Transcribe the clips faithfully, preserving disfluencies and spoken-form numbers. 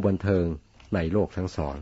บันเทิงในโลกทั้งสอง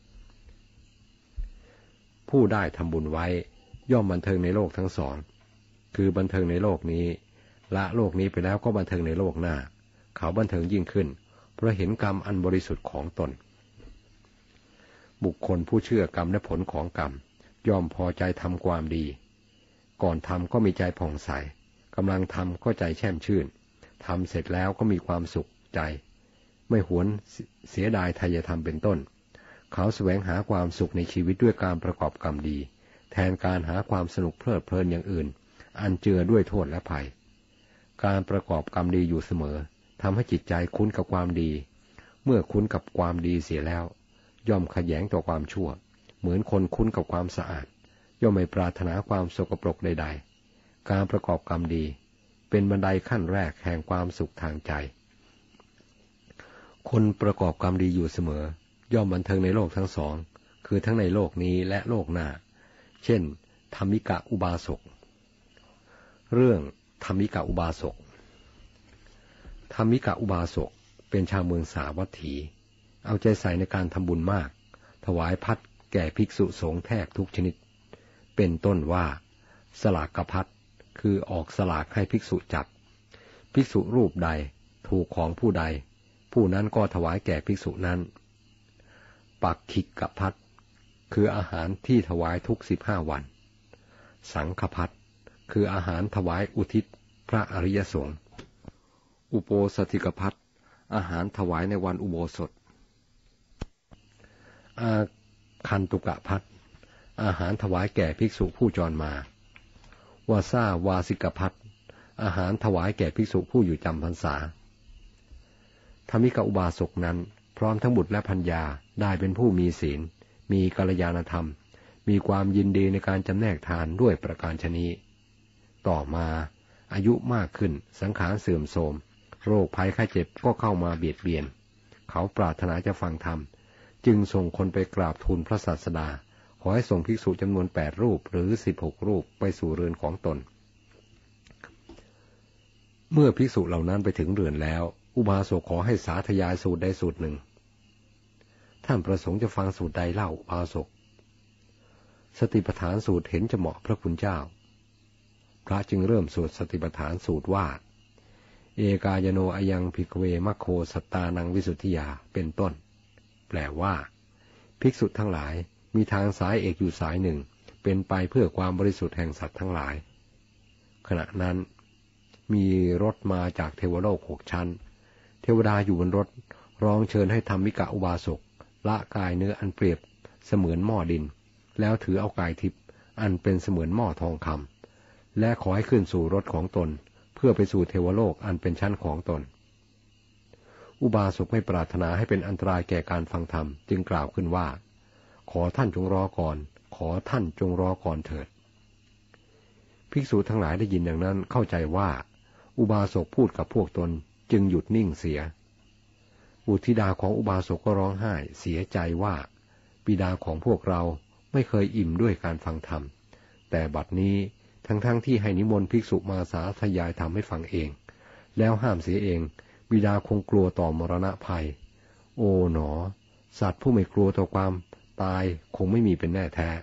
ผู้ได้ทำบุญไว้ย่อมบันเทิงในโลกทั้งสองคือบันเทิงในโลกนี้ละโลกนี้ไปแล้วก็บันเทิงในโลกหน้าเขาบันเทิงยิ่งขึ้นเพราะเห็นกรรมอันบริสุทธิ์ของตนบุคคลผู้เชื่อกรรมและผลของกรรมย่อมพอใจทำความดีก่อนทำก็มีใจผ่องใสกำลังทำก็ใจแช่มชื่นทำเสร็จแล้วก็มีความสุขใจไม่หวนเสียดายทายธรรมเป็นต้นเขาแสวงหาความสุขในชีวิตด้วยการประกอบกรรมดีแทนการหาความสนุกเพลิดเพลินอย่างอื่นอันเจือด้วยโทษและภัยการประกอบกรรมดีอยู่เสมอทำให้จิตใจคุ้นกับความดีเมื่อคุ้นกับความดีเสียแล้วย่อมขยแยงต่อความชั่วเหมือนคนคุ้นกับความสะอาดย่อมไม่ปรารถนาความสกปรกใดๆการประกอบกรรมดีเป็นบันไดขั้นแรกแห่งความสุขทางใจคนประกอบกรรมดีอยู่เสมอย่อมบันเทิงในโลกทั้งสองคือทั้งในโลกนี้และโลกหน้าเช่นธรรมิกะอุบาสกเรื่องธรรมิกะอุบาสกธรรมิกะอุบาสกเป็นชาวเมืองสาวัตถีเอาใจใส่ในการทำบุญมากถวายพัดแก่ภิกษุสงฆ์แทบทุกชนิดเป็นต้นว่าสลากกพัดคือออกสลากให้ภิกษุจับภิกษุรูปใดถูกของผู้ใดผู้นั้นก็ถวายแก่ภิกษุนั้นปักขิกพัดคืออาหารที่ถวายทุกสิบห้าวันสังฆพัดคืออาหารถวายอุทิศพระอริยสงฆ์อุโปสถิกพัดอาหารถวายในวันอุโบสถอาคันตุกะพัดอาหารถวายแก่ภิกษุผู้จรมาวาซาวาสิกพัดอาหารถวายแก่ภิกษุผู้อยู่จำพรรษาธรรมิกะอุบาสกนั้นพร้อมทั้งบุตรและภรรยาได้เป็นผู้มีศีลมีกัลยาณธรรมมีความยินดีในการจำแนกทานด้วยประการฉนี้ต่อมาอายุมากขึ้นสังขารเสื่อมโทรมโรคภัยไข้เจ็บก็เข้ามาเบียดเบียนเขาปรารถนาจะฟังธรรมจึงส่งคนไปกราบทูลพระศาสดาขอให้ส่งภิกษุจำนวนแปดรูปหรือสิบหกรูปไปสู่เรือนของตนเมื่อภิกษุเหล่านั้นไปถึงเรือนแล้วอุบาสกขอให้สาธยายสูตรใดสูตรหนึ่งท่านประสงค์จะฟังสูตรใดเล่าอุบาสกสติปัฏฐานสูตรเห็นจะเหมาะพระคุณเจ้าพระจึงเริ่มสวดสติปัฏฐานสูตรว่าเอกายโนอยังภิกขเวมัคโคสัตตานังวิสุทธิยาเป็นต้นแปลว่าภิกษุทั้งหลายมีทางสายเอกอยู่สายหนึ่งเป็นไปเพื่อความบริสุทธิ์แห่งสัตว์ทั้งหลายขณะนั้นมีรถมาจากเทวโลกหกชั้นเทวดาอยู่บนรถร้องเชิญให้ธรรมิกะอุบาสกละกายเนื้ออันเปรียบเสมือนหม้อดินแล้วถือเอากายทิพย์อันเป็นเสมือนหม้อทองคำและขอให้ขึ้นสู่รถของตนเพื่อไปสู่เทวโลกอันเป็นชั้นของตนอุบาสกไม่ปรารถนาให้เป็นอันตรายแก่การฟังธรรมจึงกล่าวขึ้นว่าขอท่านจงรอก่อนขอท่านจงรอก่อนเถิดภิกษุทั้งหลายได้ยินอย่างนั้นเข้าใจว่าอุบาสกพูดกับพวกตนจึงหยุดนิ่งเสียบุตรธิดาของอุบาสกก็ร้องไห้เสียใจว่าบิดาของพวกเราไม่เคยอิ่มด้วยการฟังธรรมแต่บัดนี้ทั้งๆ ท, ที่ให้นิมนต์ภิกษุมาสาธยายธรรมให้ฟังเองแล้วห้ามเสียเองบิดาคงกลัวต่อมรณะภัยโอ๋หนอสัตว์ผู้ไม่กลัวต่อความตายคงไม่มีเป็นแน่แท้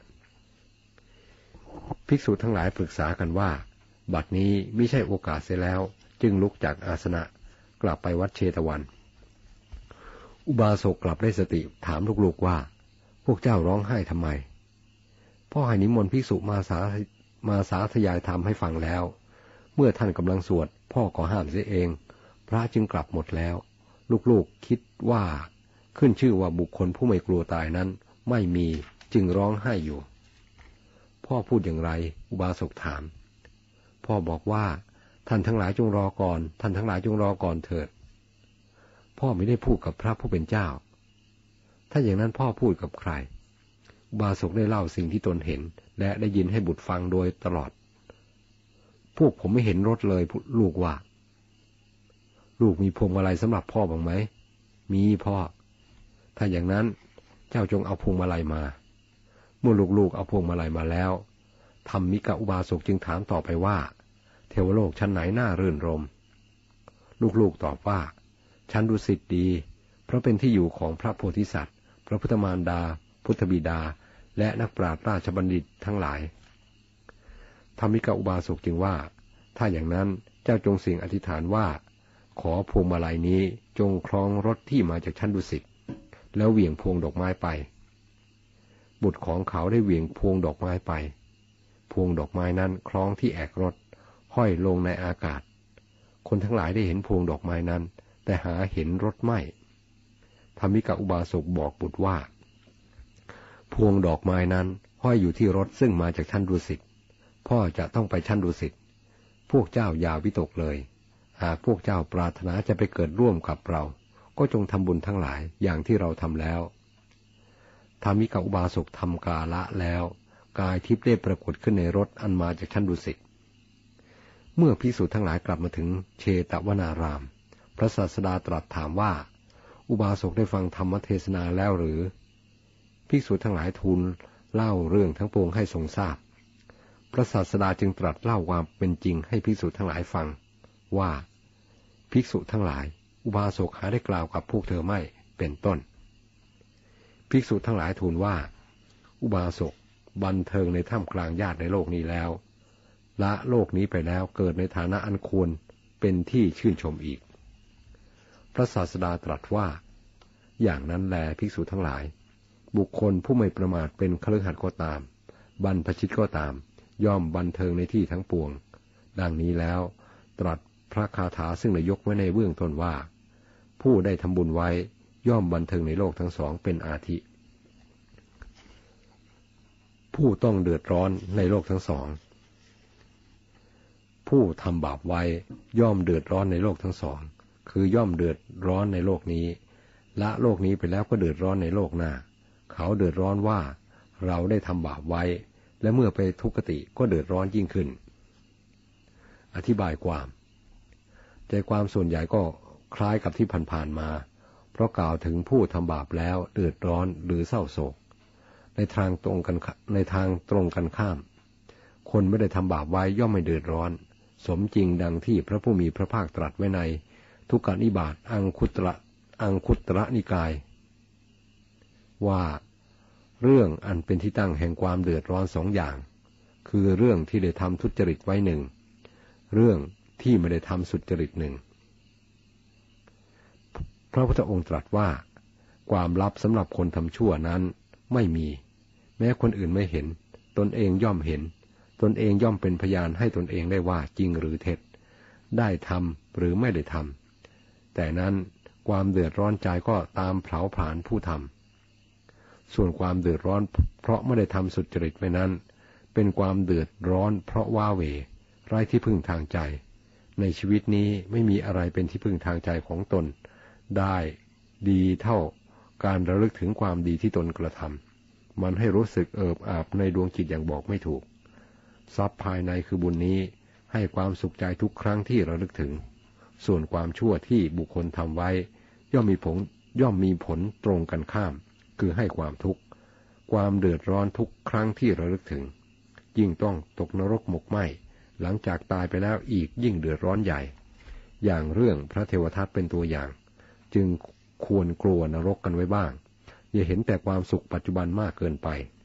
ภิกษุทั้งหลายปรึกษากันว่าบัดนี้ไม่ใช่โอกาสเสียแล้วจึงลุกจากอาสนะกลับไปวัดเชตวันอุบาสกกลับได้สติถามลูกๆว่าพวกเจ้าร้องไห้ทำไมพ่อให้นิมนต์ภิกษุมาสามาสาธยายธรรมให้ฟังแล้วเมื่อท่านกำลังสวดพ่อขอห้ามเสียเองพระจึงกลับหมดแล้วลูกๆคิดว่าขึ้นชื่อว่าบุคคลผู้ไม่กลัวตายนั้นไม่มีจึงร้องไห้อยู่พ่อพูดอย่างไรอุบาสกถามพ่อบอกว่าท่านทั้งหลายจงรอก่อนท่านทั้งหลายจงรอก่อนเถิดพ่อไม่ได้พูดกับพระผู้เป็นเจ้าถ้าอย่างนั้นพ่อพูดกับใครอุบาสกได้เล่าสิ่งที่ตนเห็นและได้ยินให้บุตรฟังโดยตลอดพวกผมไม่เห็นรถเลยลูกว่าลูกมีพวงมาลัยสำหรับพ่อบ้างไหมมีพ่อถ้าอย่างนั้นเจ้าจงเอาพวงมาลัยมาเมื่อลูกๆเอาพวงมาลัยมาแล้วธรรมิกะอุบาสกจึงถามต่อไปว่าเทวโลกชั้นไหนน่ารื่นรมลูกๆตอบว่าชั้นดุสิตดีเพราะเป็นที่อยู่ของพระโพธิสัตว์พระพุทธมารดาพุทธบิดาและนักปราชญ์ราชบัณฑิตทั้งหลายธรรมิกาอุบาสกจึงว่าถ้าอย่างนั้นเจ้าจงเสี่ยงอธิษฐานว่าขอพวงมาลัยนี้จงคล้องรถที่มาจากชั้นดุสิตแล้วเหวี่ยงพวงดอกไม้ไปบุตรของเขาได้เหวี่ยงพวงดอกไม้ไปพวงดอกไม้นั้นคล้องที่แอกรถห้อยลงในอากาศคนทั้งหลายได้เห็นพวงดอกไม้นั้นแต่หาเห็นรถไม่ธรรมิกาอุบาสกบอกบุตรว่าพวงดอกไม้นั้นห้อยอยู่ที่รถซึ่งมาจากชั้นดุสิตพ่อจะต้องไปชั้นดุสิตพวกเจ้าอย่าวิตกเลยหากพวกเจ้าปรารถนาจะไปเกิดร่วมกับเราก็จงทำบุญทั้งหลายอย่างที่เราทำแล้วธรรมิกาอุบาสกทำกาละแล้วกายทิพย์ได้ปรากฏขึ้นในรถอันมาจากชั้นดุสิตเมื่อภิกษุทั้งหลายกลับมาถึงเชตวนารามพระศาสดาตรัสถามว่าอุบาสกได้ฟังธรรมเทศนาแล้วหรือภิกษุทั้งหลายทูลเล่าเรื่องทั้งปวงให้ทรงทราบพระศาสดาจึงตรัสเล่าความเป็นจริงให้ภิกษุทั้งหลายฟังว่าภิกษุทั้งหลายอุบาสกหาได้กล่าวกับพวกเธอไม่เป็นต้นภิกษุทั้งหลายทูลว่าอุบาสกบันเทิงในท่ามกลางญาติในโลกนี้แล้วละโลกนี้ไปแล้วเกิดในฐานะอันควรเป็นที่ชื่นชมอีกพระศาสดาตรัสว่าอย่างนั้นแลภิกษุทั้งหลายบุคคลผู้ไม่ประมาทเป็นคฤหัสถ์ก็ตามบรรพชิตก็ตามย่อมบันเทิงในที่ทั้งปวงดังนี้แล้วตรัสพระคาถาซึ่งได้ยกไว้ในเบื้องต้นว่าผู้ได้ทำบุญไว้ย่อมบันเทิงในโลกทั้งสองเป็นอาทิผู้ต้องเดือดร้อนในโลกทั้งสองผู้ทำบาปไว้ย่อมเดือดร้อนในโลกทั้งสองคือย่อมเดือดร้อนในโลกนี้ละโลกนี้ไปแล้วก็เดือดร้อนในโลกหน้าเขาเดือดร้อนว่าเราได้ทำบาปไว้และเมื่อไปทุกขติก็เดือดร้อนยิ่งขึ้นอธิบายความใจความส่วนใหญ่ก็คล้ายกับที่ผ่านๆมาเพราะกล่าวถึงผู้ทำบาปแล้วเดือดร้อนหรือเศร้าโศกในทางตรงกันในทางตรงกันข้ามคนไม่ได้ทำบาปไว้ย่อมไม่เดือดร้อนสมจริงดังที่พระผู้มีพระภาคตรัสไว้ในทุกขนิบาตอังคุตระอังคุตระนิกายว่าเรื่องอันเป็นที่ตั้งแห่งความเดือดร้อนสองอย่างคือเรื่องที่ได้ทำทุจริตไว้หนึ่งเรื่องที่ไม่ได้ทำสุจริตหนึ่งพระพุทธองค์ตรัสว่าความลับสำหรับคนทำชั่วนั้นไม่มีแม้คนอื่นไม่เห็นตนเองย่อมเห็นตนเองย่อมเป็นพยานให้ตนเองได้ว่าจริงหรือเท็จได้ทำหรือไม่ได้ทำแต่นั้นความเดือดร้อนใจก็ตามเผาผลาญผู้ทำส่วนความเดือดร้อนเพราะไม่ได้ทำสุจริตไว้นั้นเป็นความเดือดร้อนเพราะว้าเหวไร้ที่พึ่งทางใจในชีวิตนี้ไม่มีอะไรเป็นที่พึ่งทางใจของตนได้ดีเท่าการระลึกถึงความดีที่ตนกระทำมันให้รู้สึกเอิบอาบในดวงจิตอย่างบอกไม่ถูกทรัพย์ภายในคือบุญนี้ให้ความสุขใจทุกครั้งที่ระลึกถึงส่วนความชั่วที่บุคคลทำไว้ย่อมมีผลย่อมมีผลตรงกันข้ามคือให้ความทุกข์ความเดือดร้อนทุกครั้งที่ระลึกถึงยิ่งต้องตกนรกหมกไหม้หลังจากตายไปแล้วอีกยิ่งเดือดร้อนใหญ่อย่างเรื่องพระเทวทัตเป็นตัวอย่างจึงควรกลัวนรกกันไว้บ้างอย่าเห็นแต่ความสุขปัจจุบันมากเกินไป